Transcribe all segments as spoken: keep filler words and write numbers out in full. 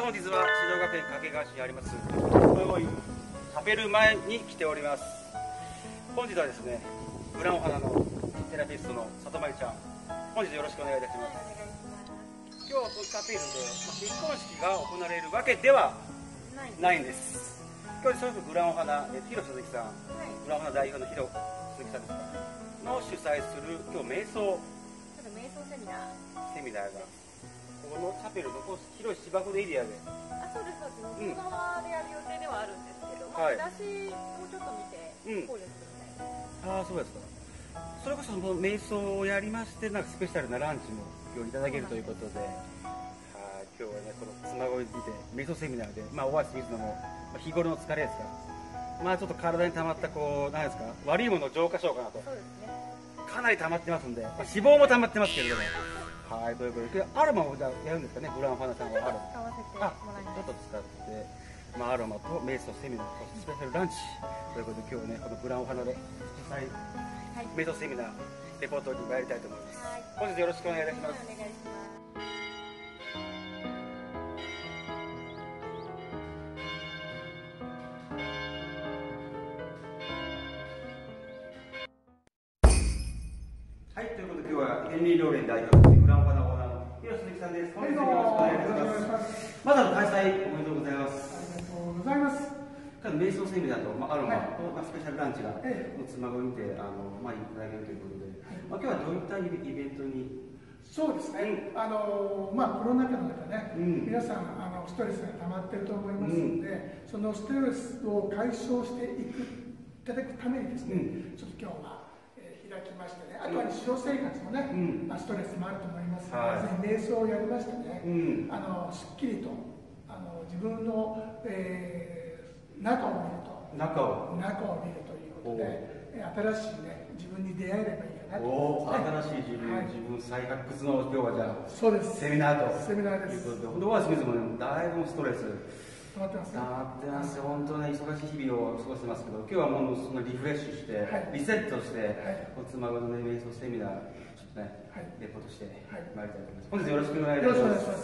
本日は静岡県掛川市にありますこのようにチャペル前に来ております。本日はですね、ブランお花のセラピストの里まりちゃん、本日よろしくお願いいたします。今日このチャペルで、まあ、結婚式が行われるわけではないんです。今日それぞれブランお花、広鈴木さん、はい、ブランお花代表の広鈴木さんですかの主催する今日瞑想瞑想セミナーセミナーがこのチャペルの広い芝生のエリアで、 あ、そうですそうです、向こう側でやる予定ではあるんですけど、うん、まあ、出しをちょっと見て考慮するみたいな、うん、ああ、そうですか。それこそもう瞑想をやりまして、なんかスペシャルなランチも今日いただけるということで、はい、今日はね、この妻恋にて瞑想セミナーで、まあ、お会いするのも、まあ、日頃の疲れですか、まあ、ちょっと体に溜まったこう、なんですか、悪いものを浄化しようかなと。そうですね。かなり溜まってますんで、まあ、脂肪も溜まってますけれども、はい、ということで、アロマをじゃあやるんですかね、ブランお花さんは。アロマ使わせてもらいます。ちょっと使って、まあ、アロマと瞑想セミナー、そしてスペシャルランチということで、今日はね、このブランお花で実際、はい、瞑想セミナーレポートに参りたいと思います。はい、本日よろしくお願いいたします。お願いします。はい、ということで今日はヘンリー・ローレン代表のブランお花オーナーの広鈴木さんです。本日よろしくお願いいたします。まずは開催おめでとうございます。 ありがとうございます。 瞑想セミナーと、まあ、アロマと、まあ、スペシャルランチが、ええ、妻恋にてあの、まあ、いただけるということで、まあ、今日はどういったイベントに。 そうですね、うん、あのまあ、コロナ禍の中ね、うん、皆さんあのストレスが溜まっていると思いますので、うん、そのストレスを解消していくいただくためにですね、うん、ちょっと今日は、えー、開きましてね、あとは日常生活もね、うん、まあ、ストレスもあると思いますので、ぜひ瞑想をやりましてね、うん、あのすっきりとあの自分の、えー、中を見ると中を中を見るということで、新しいね自分に出会えればいいかなと。 お新しい自分、はい、自分再発掘の今日はじゃあそうですセミナーとセミナーです。 ということで、本当は清水もね、だいぶストレス溜まってますね。 溜まってますよ。本当ね、忙しい日々を過ごしてますけど、今日はもうそのリフレッシュして、はい、リセットして、はい、お妻のね瞑想セミナーちょっとね、はい、レポートしてまいりたいと思います。本日よろしくお願いいたします。よろしくお願いします。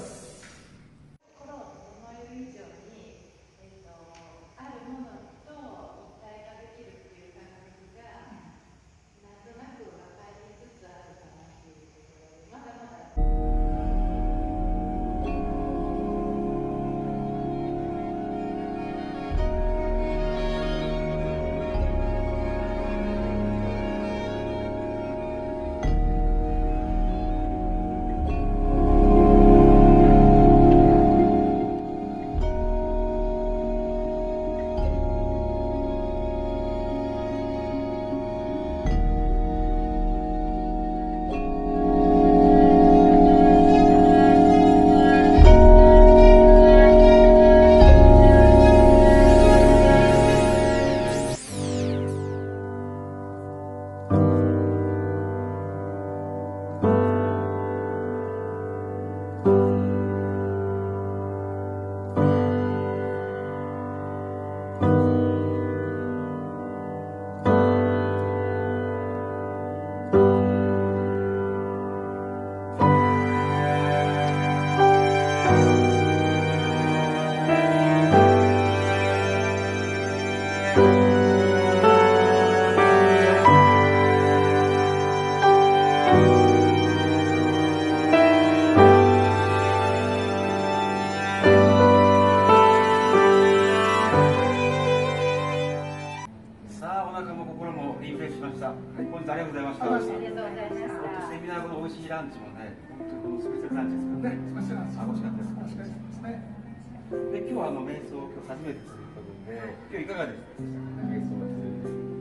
本日ありがとうございました。ありがとうございました。セミナー後の美味しいランチもね、本当にこのスペシャルランチですからね。スペシャルランチ。あ、美味しかったです。美味しかったですね。で、今日はあの瞑想を今日初めてすることで、今日いかがでしたか？瞑想をする。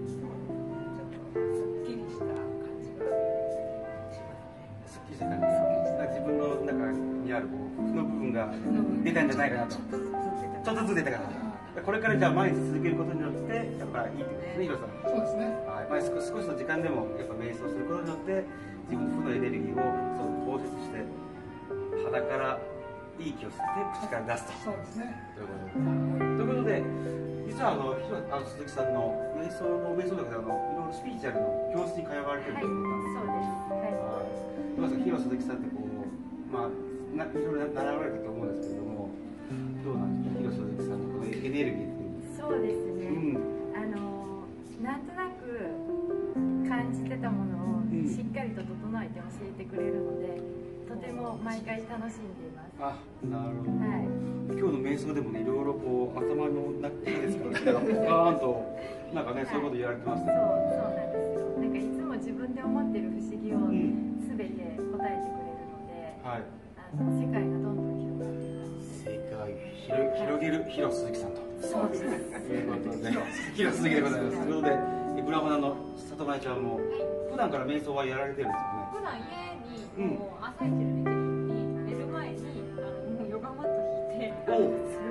すっきりした感じがしますね。 すっきりした感じが。自分の中にあるこう負の部分が出たんじゃないかなと。ちょっとずつ出たかな。これからじゃあ毎日続けることによってやっぱりいいってことですね、ヒロさん。 そうですね。 はい、まあ、少し少しの時間でもやっぱ瞑想することによって自分の負のエネルギーをそう放出して鼻からいい気を吸って口から出すと。 そうですね。 ということで、ということで実はあのヒロあの鈴木さんの瞑想の瞑想の中であのいろいろスピリチュアルの教室に通われてるということなんですけど、はい、そうです。はい。ヒロ鈴木さんってこうまあないろいろ習われてると思うんですけれども。 どうなんですか、広瀬鈴木さんのこのエネルギーっていうのは。 そうですね、うん、あのなんとなく感じてたものをしっかりと整えて教えてくれるので、とても毎回楽しんでいます。 あ、なるほど。はい、今日の瞑想でもね、いろいろこう頭の中ですからね、バーンとなんかね、そういうこと言われてましたね。 そう、そうなんですよ。なんかいつも自分で思ってる不思議をすべて答えてくれるので、はい、あの世界がどんどん広がっています。 世界を広げる広鈴木さんと。 そうです。 いうことで、広鈴木でございます。ということで、ブラン花の里前ちゃんも普段から瞑想はやられてるんですよね。 普段家にもう朝一でできるように、寝る前にあのヨガマット引いてすぐできるよ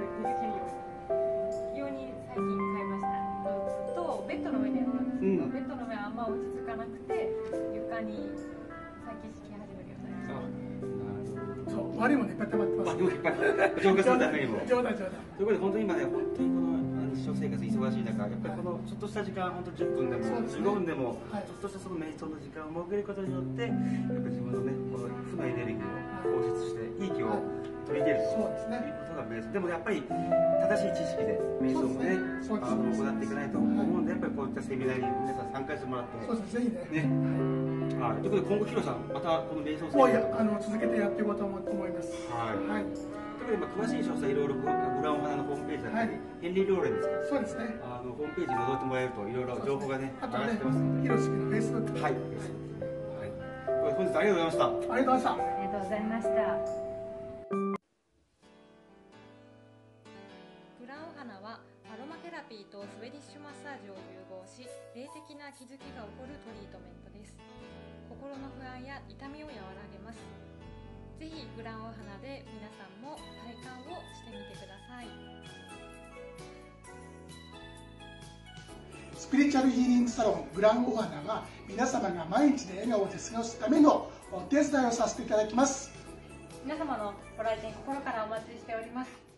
うに用に最近買いました。ずっとベッドの上でやってたんですけど、うん、ベッドの上あんま落ち着かなくて床に最近敷き始めるようになりました。 割りもいっぱい溜まってます。 割りもいっぱい浄化するためにも。 冗談冗談。 ということで本当に今ね、本当にこの日常生活忙しい中、やっぱりこのちょっとした時間、本当じゅっぷんでもじゅうごふんでも、ちょっとしたその瞑想の時間を設けることによって、やっぱり自分のね、この負のエネルギーを放出していい気を取り入れるということが瞑想。でもやっぱり正しい知識で瞑想もね、あの行っていかないと思うので、やっぱりこういったセミナーに皆さん参加してもらって、 そうですぜひね。 はい。ということで今後ヒロさんまたこの瞑想セミナーあの続けてやっていこうと思います。 はい。はい。ということで詳しい詳細いろいろグラン花のホームページだったり、ヘンリー・ローレンですか。 そうですね。 あのホームページに覗いてもらえるといろいろ情報がね上がってますので。ヒロシのフェイスブック。 はい。はい。本日ありがとうございました。 ありがとうございました。 ありがとうございました。 ブラン花はアロマテラピーとスウェディッシュマッサージを融合し、霊的な気づきが起こるトリートメントです。心の不安や痛みを和らげます。ぜひグランお花で皆さんも体感をしてみてください。 スピリチュアルヒーリングサロングランお花は皆様が毎日で笑顔で過ごすためのお手伝いをさせていただきます。 皆様のご来店心からお待ちしております。